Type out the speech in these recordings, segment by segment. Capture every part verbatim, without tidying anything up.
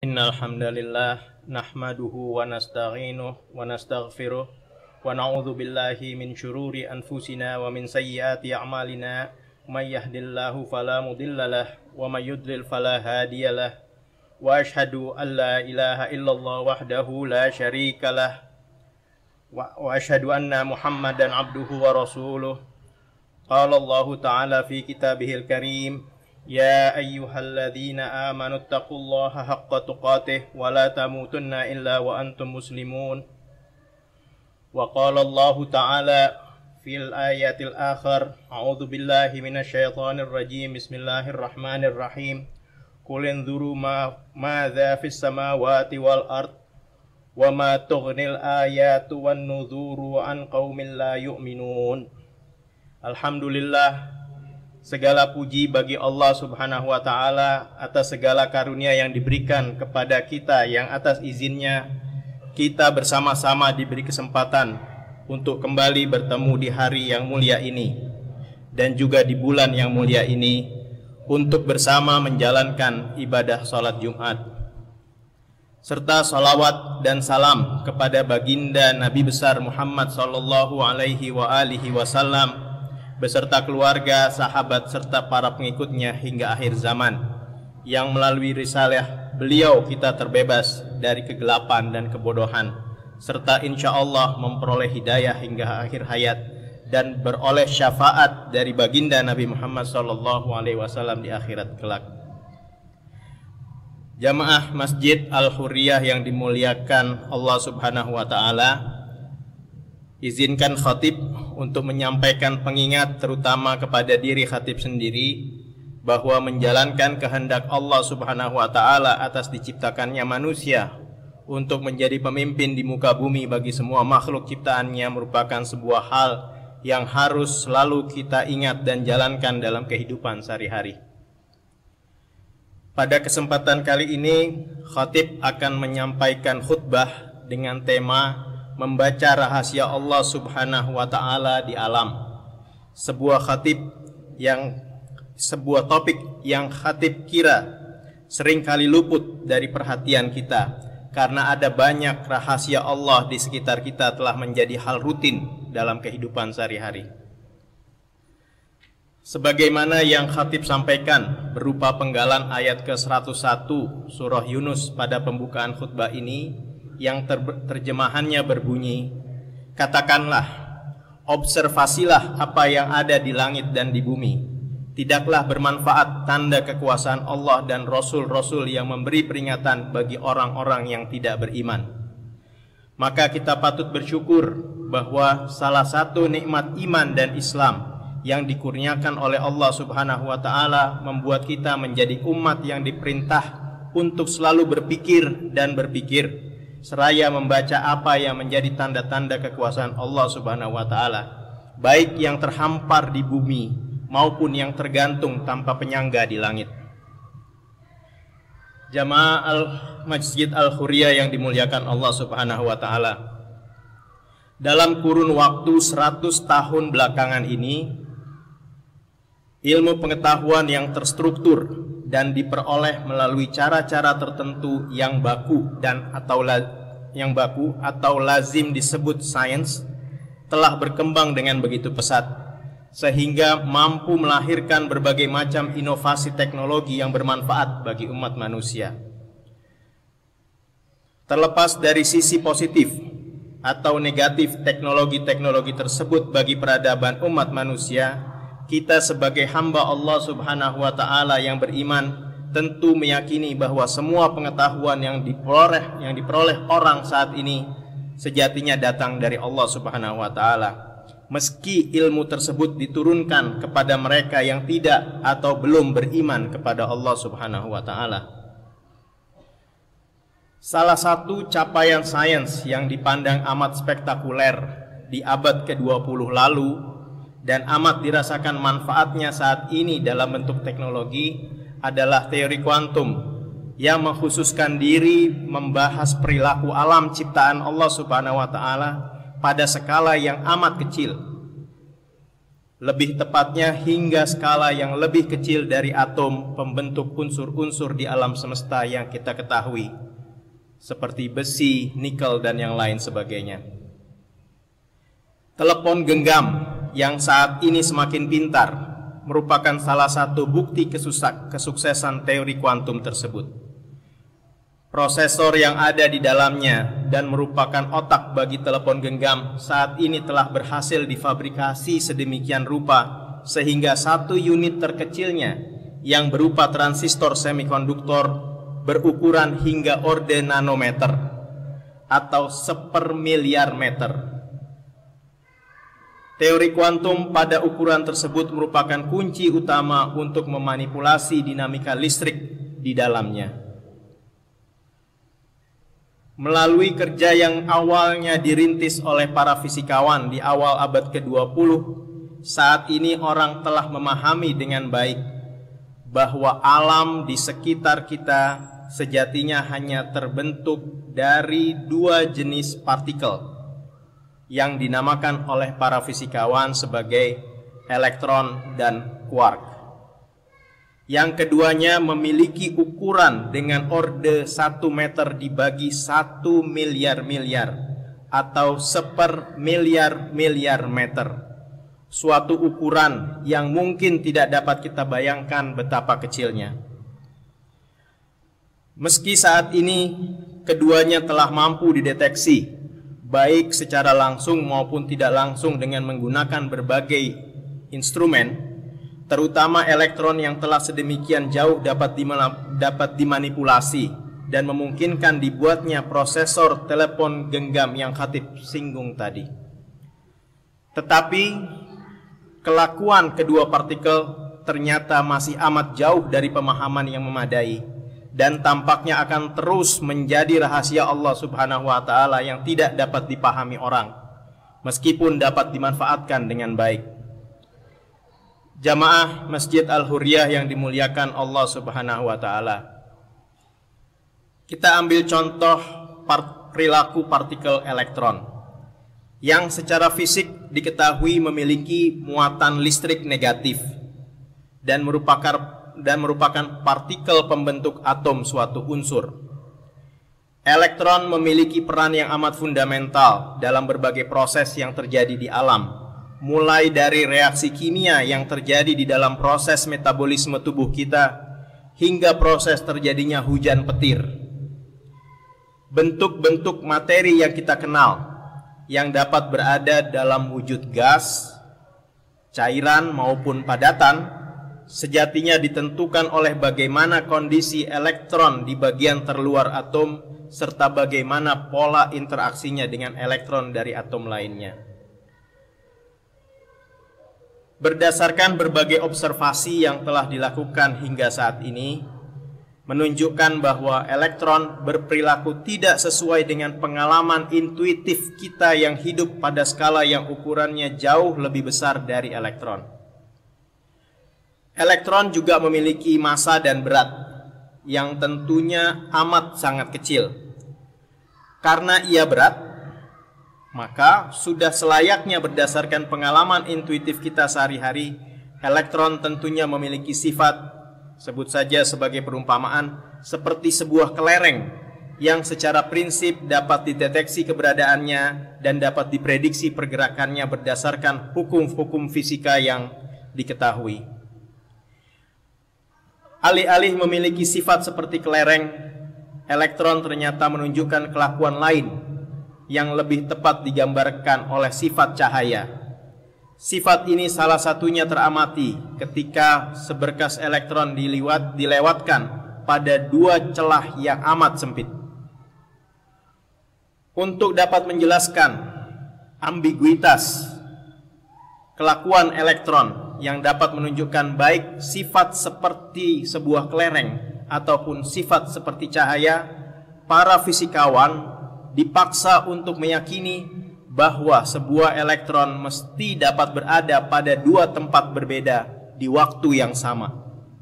Innal hamdalillah nahmaduhu wa nasta'inuhu wa nastaghfiruh wa na'udzu billahi min syururi anfusina wa min sayyiati a'malina may yahdihillahu fala mudhillalah wa may yudlil fala hadiyalah wa asyhadu an la ilaha illallah wahdahu la syarikalah wa, wa asyhadu anna Muhammadan abduhu wa rasuluh. Qala Allah ta'ala fi kitabihil karim, ya ayyuhalladzina amanu taqullaha haqqa tuqatih wa la tamutunna illa wa antum muslimun. Wa qala Allah ta'ala fil ayatil akhar, a'udzu billahi minasyaitonir rajim, bismillahirrahmanirrahim. Qul inzuru ma madza fis samawati wal ard wa ma tughnil ayatu wan nuzuru an qaumin la yu'minun. Alhamdulillah, segala puji bagi Allah Subhanahu wa ta'ala atas segala karunia yang diberikan kepada kita, yang atas izinnya kita bersama-sama diberi kesempatan untuk kembali bertemu di hari yang mulia ini dan juga di bulan yang mulia ini untuk bersama menjalankan ibadah salat Jumat, serta salawat dan salam kepada baginda Nabi besar Muhammad sallallahu alaihi wa alihi wasallam beserta keluarga, sahabat, serta para pengikutnya hingga akhir zaman, yang melalui risalah beliau kita terbebas dari kegelapan dan kebodohan, serta insya Allah memperoleh hidayah hingga akhir hayat dan beroleh syafaat dari baginda Nabi Muhammad sallallahu alaihi wasallam di akhirat kelak. Jamaah Masjid Al-Hurriyah yang dimuliakan Allah Subhanahu wa ta'ala, izinkan khatib untuk menyampaikan pengingat terutama kepada diri khatib sendiri bahwa menjalankan kehendak Allah Subhanahu wa ta'ala atas diciptakannya manusia untuk menjadi pemimpin di muka bumi bagi semua makhluk ciptaannya merupakan sebuah hal yang harus selalu kita ingat dan jalankan dalam kehidupan sehari-hari. Pada kesempatan kali ini, khatib akan menyampaikan khutbah dengan tema membaca rahasia Allah Subhanahu wa ta'ala di alam. Sebuah khatib yang sebuah topik yang khatib kira sering kali luput dari perhatian kita karena ada banyak rahasia Allah di sekitar kita telah menjadi hal rutin dalam kehidupan sehari-hari. Sebagaimana yang khatib sampaikan berupa penggalan ayat ke seratus satu surah Yunus pada pembukaan khutbah ini, yang ter terjemahannya berbunyi, katakanlah, observasilah apa yang ada di langit dan di bumi. Tidaklah bermanfaat tanda kekuasaan Allah dan Rasul-Rasul yang memberi peringatan bagi orang-orang yang tidak beriman. Maka kita patut bersyukur bahwa salah satu nikmat iman dan Islam yang dikurniakan oleh Allah Subhanahu wa ta'ala membuat kita menjadi umat yang diperintah untuk selalu berpikir dan berpikir seraya membaca apa yang menjadi tanda-tanda kekuasaan Allah Subhanahu wa ta'ala, baik yang terhampar di bumi maupun yang tergantung tanpa penyangga di langit. Jamaah Al-Masjid Al-Hurriyah yang dimuliakan Allah Subhanahu wa ta'ala, dalam kurun waktu seratus tahun belakangan ini, ilmu pengetahuan yang terstruktur dan diperoleh melalui cara-cara tertentu yang baku dan atau yang baku atau lazim disebut sains telah berkembang dengan begitu pesat sehingga mampu melahirkan berbagai macam inovasi teknologi yang bermanfaat bagi umat manusia. Terlepas dari sisi positif atau negatif teknologi-teknologi tersebut bagi peradaban umat manusia, kita sebagai hamba Allah Subhanahu wa ta'ala yang beriman tentu meyakini bahwa semua pengetahuan yang diperoleh yang diperoleh orang saat ini sejatinya datang dari Allah Subhanahu wa ta'ala, meski ilmu tersebut diturunkan kepada mereka yang tidak atau belum beriman kepada Allah Subhanahu wa ta'ala. Salah satu capaian sains yang dipandang amat spektakuler di abad ke dua puluh lalu dan amat dirasakan manfaatnya saat ini dalam bentuk teknologi adalah teori kuantum yang mengkhususkan diri membahas perilaku alam ciptaan Allah Subhanahu wa ta'ala pada skala yang amat kecil. lebih tepatnya hingga skala yang lebih kecil dari atom pembentuk unsur-unsur di alam semesta yang kita ketahui, seperti besi, nikel, dan yang lain sebagainya. Telepon genggam yang saat ini semakin pintar merupakan salah satu bukti kesuksesan teori kuantum tersebut. Prosesor yang ada di dalamnya dan merupakan otak bagi telepon genggam saat ini telah berhasil difabrikasi sedemikian rupa sehingga satu unit terkecilnya yang berupa transistor semikonduktor berukuran hingga orde nanometer atau sepermiliar meter. Teori kuantum pada ukuran tersebut merupakan kunci utama untuk memanipulasi dinamika listrik di dalamnya. Melalui kerja yang awalnya dirintis oleh para fisikawan di awal abad ke dua puluh, saat ini orang telah memahami dengan baik bahwa alam di sekitar kita sejatinya hanya terbentuk dari dua jenis partikel yang dinamakan oleh para fisikawan sebagai elektron dan quark. Yang keduanya memiliki ukuran dengan orde satu meter dibagi satu miliar miliar atau seper miliar miliar meter. Suatu ukuran yang mungkin tidak dapat kita bayangkan betapa kecilnya. Meski saat ini keduanya telah mampu dideteksi, baik secara langsung maupun tidak langsung dengan menggunakan berbagai instrumen, terutama elektron yang telah sedemikian jauh dapat, dapat dimanipulasi dan memungkinkan dibuatnya prosesor telepon genggam yang Khatib singgung tadi. Tetapi kelakuan kedua partikel ternyata masih amat jauh dari pemahaman yang memadai dan tampaknya akan terus menjadi rahasia Allah Subhanahu wa taala yang tidak dapat dipahami orang meskipun dapat dimanfaatkan dengan baik. Jamaah Masjid Al-Hurriyah yang dimuliakan Allah Subhanahu wa taala. Kita ambil contoh part, perilaku partikel elektron yang secara fisik diketahui memiliki muatan listrik negatif dan merupakan dan merupakan partikel pembentuk atom suatu unsur. Elektron memiliki peran yang amat fundamental dalam berbagai proses yang terjadi di alam, mulai dari reaksi kimia yang terjadi di dalam proses metabolisme tubuh kita hingga proses terjadinya hujan petir. Bentuk-bentuk materi yang kita kenal yang dapat berada dalam wujud gas, cairan maupun padatan sejatinya ditentukan oleh bagaimana kondisi elektron di bagian terluar atom serta bagaimana pola interaksinya dengan elektron dari atom lainnya. Berdasarkan berbagai observasi yang telah dilakukan hingga saat ini, menunjukkan bahwa elektron berperilaku tidak sesuai dengan pengalaman intuitif kita yang hidup pada skala yang ukurannya jauh lebih besar dari elektron. Elektron juga memiliki massa dan berat yang tentunya amat sangat kecil. Karena ia berat, maka sudah selayaknya berdasarkan pengalaman intuitif kita sehari-hari, elektron tentunya memiliki sifat, sebut saja sebagai perumpamaan, seperti sebuah kelereng yang secara prinsip dapat dideteksi keberadaannya dan dapat diprediksi pergerakannya berdasarkan hukum-hukum fisika yang diketahui. Alih-alih memiliki sifat seperti kelereng, elektron ternyata menunjukkan kelakuan lain yang lebih tepat digambarkan oleh sifat cahaya. Sifat ini salah satunya teramati ketika seberkas elektron dilewat, dilewatkan pada dua celah yang amat sempit. Untuk dapat menjelaskan ambiguitas kelakuan elektron yang dapat menunjukkan baik sifat seperti sebuah kelereng ataupun sifat seperti cahaya, para fisikawan dipaksa untuk meyakini bahwa sebuah elektron mesti dapat berada pada dua tempat berbeda di waktu yang sama.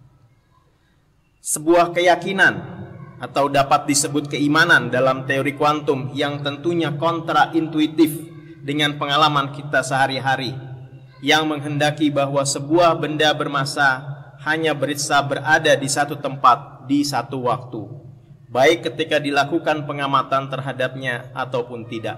Sebuah keyakinan atau dapat disebut keimanan dalam teori kuantum yang tentunya kontraintuitif dengan pengalaman kita sehari-hari yang menghendaki bahwa sebuah benda bermassa hanya bisa berada di satu tempat di satu waktu, baik ketika dilakukan pengamatan terhadapnya ataupun tidak.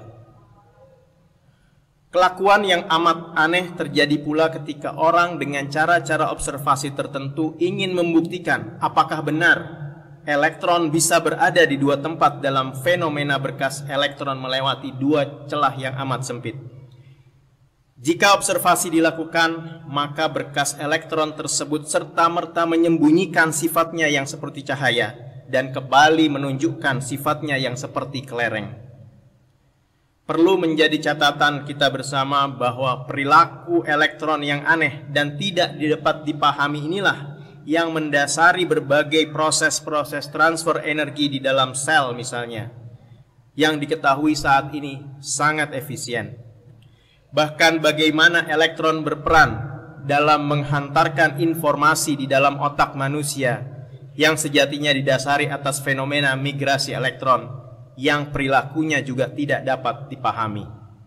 Kelakuan yang amat aneh terjadi pula ketika orang dengan cara-cara observasi tertentu ingin membuktikan apakah benar elektron bisa berada di dua tempat dalam fenomena berkas elektron melewati dua celah yang amat sempit. Jika observasi dilakukan, maka berkas elektron tersebut serta-merta menyembunyikan sifatnya yang seperti cahaya dan kembali menunjukkan sifatnya yang seperti kelereng. Perlu menjadi catatan kita bersama bahwa perilaku elektron yang aneh dan tidak dapat dipahami inilah yang mendasari berbagai proses-proses transfer energi di dalam sel misalnya, yang diketahui saat ini sangat efisien. Bahkan bagaimana elektron berperan dalam menghantarkan informasi di dalam otak manusia yang sejatinya didasari atas fenomena migrasi elektron yang perilakunya juga tidak dapat dipahami.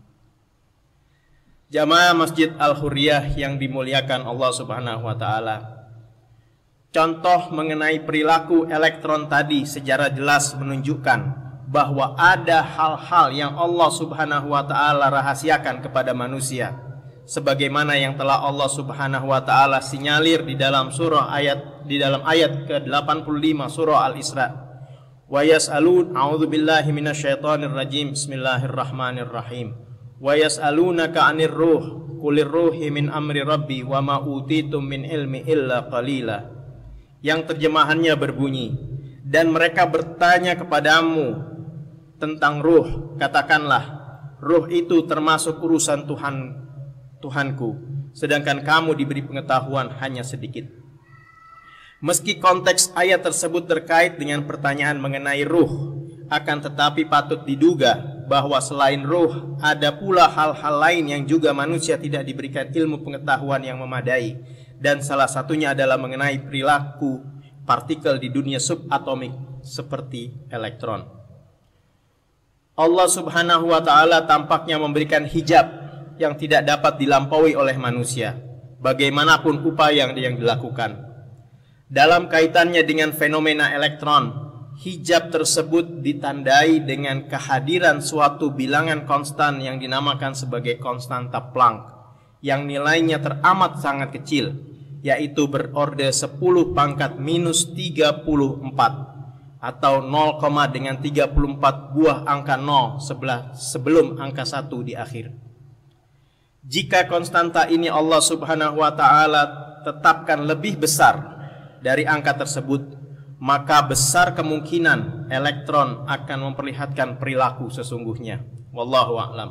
Jamaah Masjid Al-Hurriyah yang dimuliakan Allah Subhanahu wa taala, contoh mengenai perilaku elektron tadi secara jelas menunjukkan bahwa ada hal-hal yang Allah Subhanahu wa taala rahasiakan kepada manusia, sebagaimana yang telah Allah Subhanahu wa taala sinyalir di dalam surah ayat di dalam ayat ke delapan puluh lima surah Al-Isra. Wa yas'alun a'udzubillahi minasyaitonir rajim. Bismillahirrahmanirrahim. Wa yas'alunaka 'anir ruh qulir ruhi min amri rabbi wa ma utitum min ilmi illa qalila. Yang terjemahannya berbunyi, dan mereka bertanya kepadamu tentang ruh, katakanlah, ruh itu termasuk urusan Tuhan Tuhanku, sedangkan kamu diberi pengetahuan hanya sedikit. Meski konteks ayat tersebut terkait dengan pertanyaan mengenai ruh, akan tetapi patut diduga bahwa selain ruh ada pula hal-hal lain yang juga manusia tidak diberikan ilmu pengetahuan yang memadai, dan salah satunya adalah mengenai perilaku partikel di dunia subatomik seperti elektron. Allah Subhanahu wa taala tampaknya memberikan hijab yang tidak dapat dilampaui oleh manusia, bagaimanapun upaya yang dilakukan. Dalam kaitannya dengan fenomena elektron, hijab tersebut ditandai dengan kehadiran suatu bilangan konstan yang dinamakan sebagai konstanta Planck, yang nilainya teramat sangat kecil, yaitu berorde sepuluh pangkat minus tiga puluh empat atau nol, dengan tiga puluh empat buah angka nol sebelah sebelum angka satu di akhir. Jika konstanta ini Allah Subhanahu wa taala tetapkan lebih besar dari angka tersebut, maka besar kemungkinan elektron akan memperlihatkan perilaku sesungguhnya. Wallahu a'lam.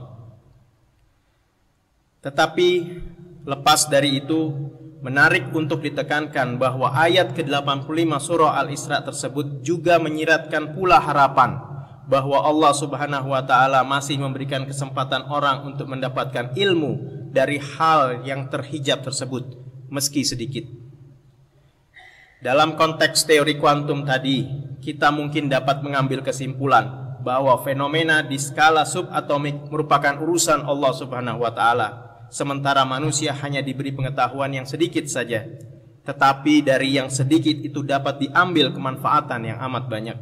Tetapi lepas dari itu, menarik untuk ditekankan bahwa ayat ke delapan puluh lima surah Al-Isra tersebut juga menyiratkan pula harapan bahwa Allah Subhanahu wa taala masih memberikan kesempatan orang untuk mendapatkan ilmu dari hal yang terhijab tersebut, meski sedikit. Dalam konteks teori kuantum tadi, kita mungkin dapat mengambil kesimpulan bahwa fenomena di skala subatomik merupakan urusan Allah Subhanahu wa taala, sementara manusia hanya diberi pengetahuan yang sedikit saja. Tetapi dari yang sedikit itu dapat diambil kemanfaatan yang amat banyak.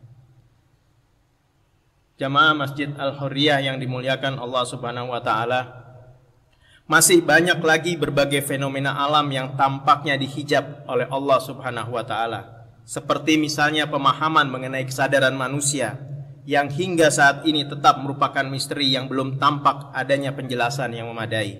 Jamaah Masjid Al-Hurriyah yang dimuliakan Allah Subhanahu wa taala, masih banyak lagi berbagai fenomena alam yang tampaknya dihijab oleh Allah Subhanahu wa taala, seperti misalnya pemahaman mengenai kesadaran manusia yang hingga saat ini tetap merupakan misteri yang belum tampak adanya penjelasan yang memadai.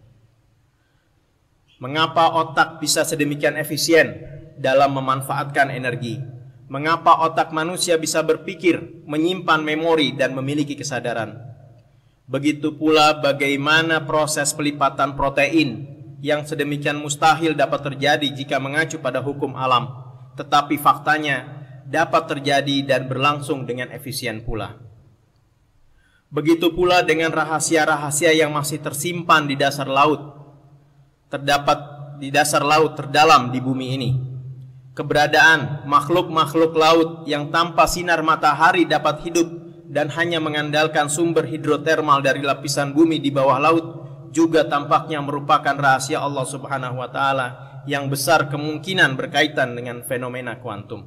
Mengapa otak bisa sedemikian efisien dalam memanfaatkan energi? Mengapa otak manusia bisa berpikir, menyimpan memori dan memiliki kesadaran? Begitu pula bagaimana proses pelipatan protein yang sedemikian mustahil dapat terjadi jika mengacu pada hukum alam, tetapi faktanya dapat terjadi dan berlangsung dengan efisien pula. Begitu pula dengan rahasia-rahasia yang masih tersimpan di dasar laut, terdapat di dasar laut terdalam di bumi ini. Keberadaan makhluk-makhluk laut yang tanpa sinar matahari dapat hidup dan hanya mengandalkan sumber hidrotermal dari lapisan bumi di bawah laut juga tampaknya merupakan rahasia Allah Subhanahu wa taala yang besar kemungkinan berkaitan dengan fenomena kuantum.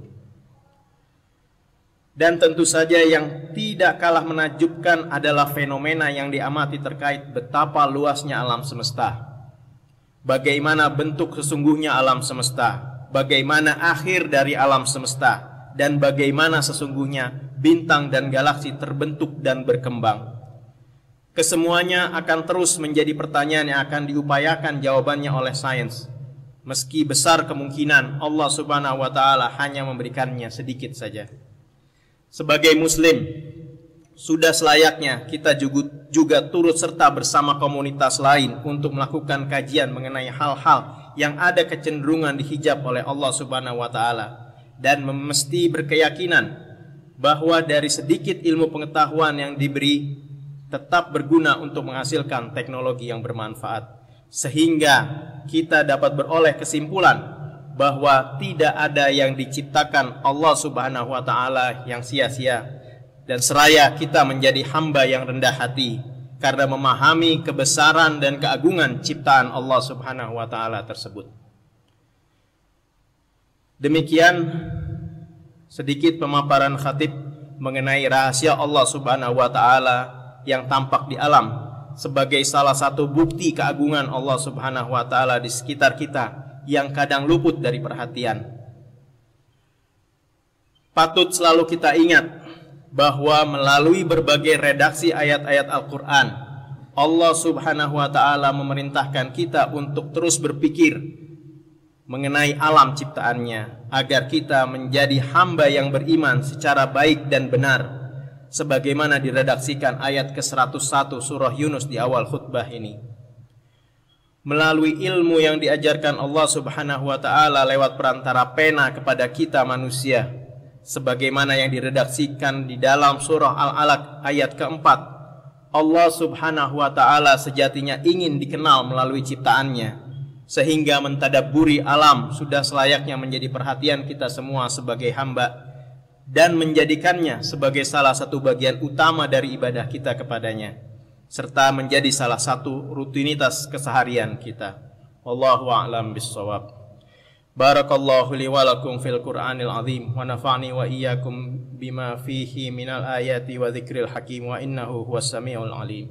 Dan tentu saja yang tidak kalah menakjubkan adalah fenomena yang diamati terkait betapa luasnya alam semesta. Bagaimana bentuk sesungguhnya alam semesta, bagaimana akhir dari alam semesta, dan bagaimana sesungguhnya bintang dan galaksi terbentuk dan berkembang. Kesemuanya akan terus menjadi pertanyaan yang akan diupayakan jawabannya oleh sains. Meski besar kemungkinan Allah Subhanahu wa taala hanya memberikannya sedikit saja. Sebagai muslim, sudah selayaknya kita juga, juga turut serta bersama komunitas lain untuk melakukan kajian mengenai hal-hal yang ada kecenderungan dihijab oleh Allah Subhanahu wa taala, dan mesti berkeyakinan bahwa dari sedikit ilmu pengetahuan yang diberi tetap berguna untuk menghasilkan teknologi yang bermanfaat, sehingga kita dapat beroleh kesimpulan bahwa tidak ada yang diciptakan Allah Subhanahu wa taala yang sia-sia, dan seraya kita menjadi hamba yang rendah hati karena memahami kebesaran dan keagungan ciptaan Allah Subhanahu wa taala tersebut. Demikian sedikit pemaparan khatib mengenai rahasia Allah Subhanahu wa taala yang tampak di alam sebagai salah satu bukti keagungan Allah Subhanahu wa taala di sekitar kita yang kadang luput dari perhatian. Patut selalu kita ingat bahwa melalui berbagai redaksi ayat-ayat Al-Quran, Allah Subhanahu wa taala memerintahkan kita untuk terus berpikir mengenai alam ciptaannya, agar kita menjadi hamba yang beriman secara baik dan benar, sebagaimana diredaksikan ayat ke seratus satu surah Yunus di awal khutbah ini. Melalui ilmu yang diajarkan Allah Subhanahu wa taala lewat perantara pena kepada kita manusia, sebagaimana yang diredaksikan di dalam surah Al-Alaq ayat keempat, Allah Subhanahu wa taala sejatinya ingin dikenal melalui ciptaannya, sehingga mentadabburi alam sudah selayaknya menjadi perhatian kita semua sebagai hamba, dan menjadikannya sebagai salah satu bagian utama dari ibadah kita kepadanya, serta menjadi salah satu rutinitas keseharian kita. Wallahu a'lam bissawab. Barakallahu li wa lakum fil Qur'anil azim wa nafa'ni wa iyyakum bima fihi minal ayati wa dzikril hakim wa innahu huwas samiul alim.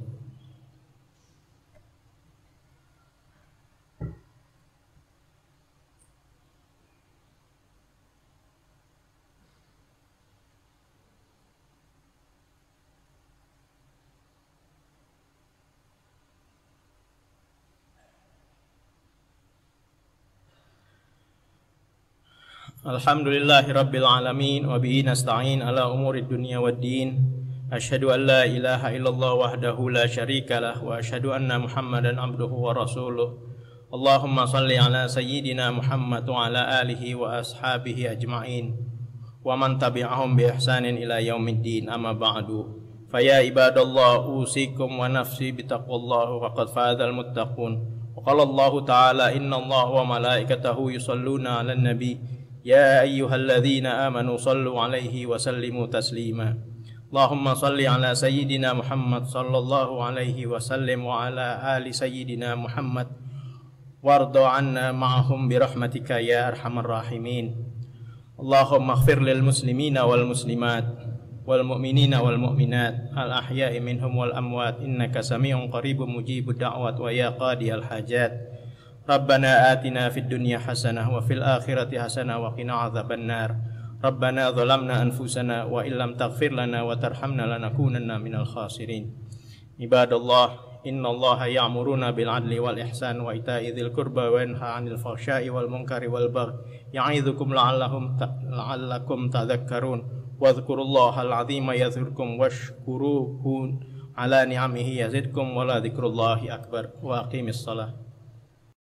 Alhamdulillahi rabbil alamin wa bihi nasta'in ala umuri dunya waddin. Asyhadu an la ilaha illallah wahdahu la syarika lah wa asyhadu anna Muhammadan abduhu wa rasuluh. Allahumma salli ala sayyidina Muhammad wa ala alihi wa ashabihi ajma'in wa man tabi'ahum bi ihsanin ila yaumiddin, amma ba'du. Faya ibadallah usikum wa nafsi bitaqwallahi faqad fazal muttaqun. Wa qala Allah ta'ala innallaha wa malaikatahu yusalluna 'alan nabi يا أيها الذين آمنوا صلوا عليه وسلموا تسليما. اللهم صل على سيدنا محمد صلى الله عليه وسلم وعلى آل سيدنا محمد وارض عنا معهم برحمتك يا أرحم الراحمين. اللهم اغفر للمسلمين والمسلمات والمؤمنين والمؤمنات الأحياء منهم والأموات إنك سميع قريب مجيب الدعوات ويا قاضي الحاجات. ربنا آتنا في الدنيا حسنة وفي الآخرة حسنة وقنا عذاب النار. ربنا ظلمنا أنفسنا وإن لم تغفر لنا وترحمنا لنكونن من الخاسرين. عباد الله إن الله يأمرنا بالعدل والإحسان وإيتاء ذي القربى وينهى عن الفحشاء والمنكر والبغي يعظكم لعلهم لعلكم تذكرون واذكروا الله العظيم يذكركم واشكروه على نعمه يزدكم ولذكر الله أكبر وأقيموا الصلاة.